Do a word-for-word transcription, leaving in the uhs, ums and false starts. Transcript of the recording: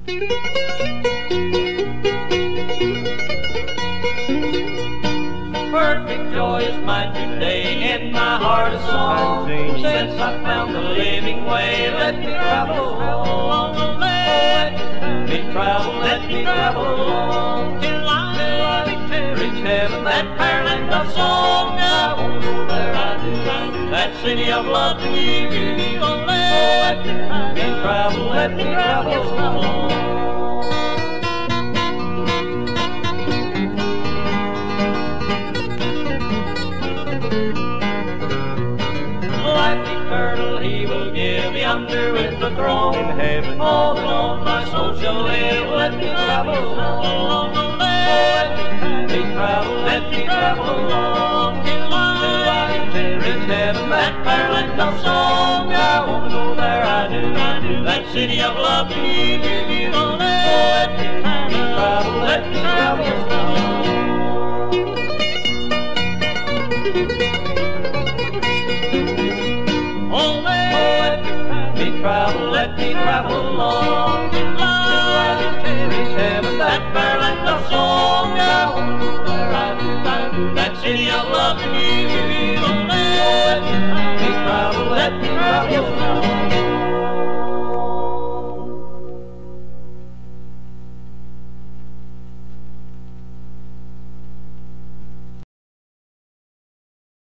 Perfect joy is mine today, in my heart a song. Since I found the living way, let me travel along the way. Let me travel, let me travel along till I reach heaven, that fair land of song. I won't go there, I do, I do. That city of love to you, you will let me travel, let me travel along. Like the eternal, he will give me under with the throne in heaven. All alone my soul shall live. Let me travel along the way. Let me travel, let me travel along till I reach heaven, that fair land of song. I want to go there, I do, I do. That city of love, you, you, you, oh, let me travel, let me travel along. Oh, let me travel, let me travel along till I reach heaven, that fair